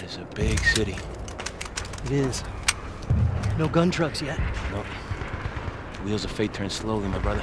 It's a big city. It is. No gun trucks yet. Nope. Wheels of fate turn slowly, my brother.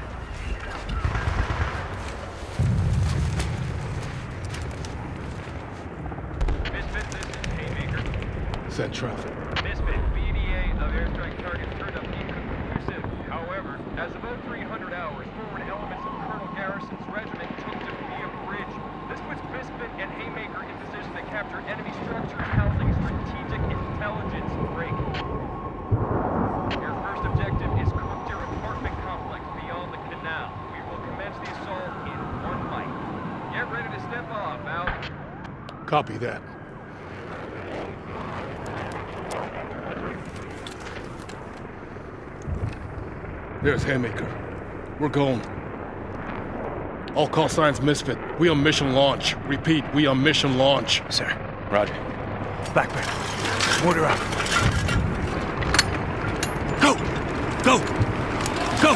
Misfit, this is Haymaker. Send traffic. Misfit, BDA of airstrike targets turned up inconclusive. However, as of 0300 hours, forward elements of Colonel Garrison's regiment took to Via Bridge. This puts Misfit and Haymaker in position to capture enemy structures housing strategic intelligence break. Your first objective is Cookter apartment complex beyond the canal. We will commence the assault in 1 mic. Get ready to step off, out. Copy that. There's Haymaker. We're going. All call signs Misfit. We on mission launch. Repeat, we on mission launch. Sir. Roger. Blackbear. Order up. Go! Go! Go!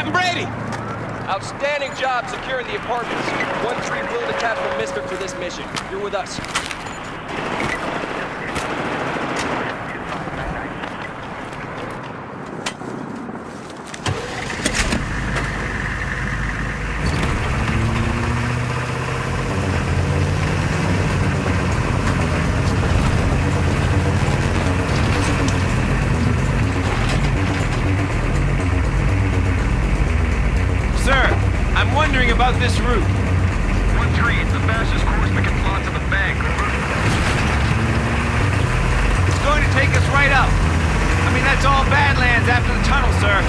Captain Brady! Outstanding job securing the apartments. 1-3 will detachment Misfit for this mission. You're with us. I'm wondering about this route. 1-3, it's the fastest course we can plot to the bank. It's going to take us right up. I mean, that's all Badlands after the tunnel, sir.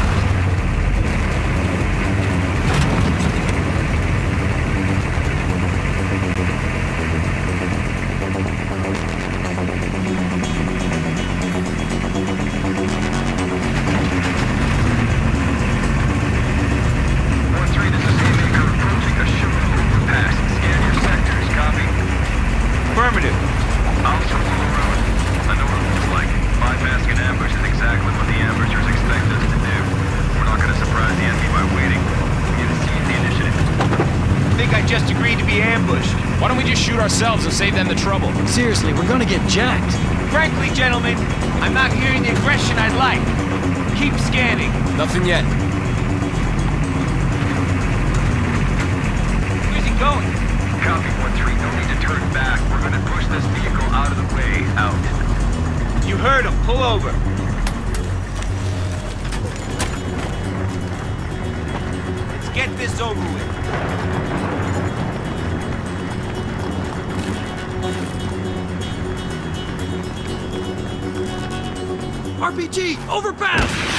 Affirmative. I'll circle around. I know what it looks like. Bypassing an ambush is exactly what the ambushers expect us to do. We're not gonna surprise the enemy by waiting. We need to seize the initiative. I think I just agreed to be ambushed. Why don't we just shoot ourselves and save them the trouble? Seriously, we're gonna get jacked. Frankly, gentlemen, I'm not hearing the aggression I'd like. Keep scanning. Nothing yet. Where's he going? Copy 1-3, no need to turn back. We're gonna push this vehicle out of the way, out. You heard him. Pull over. Let's get this over with. RPG, overpass!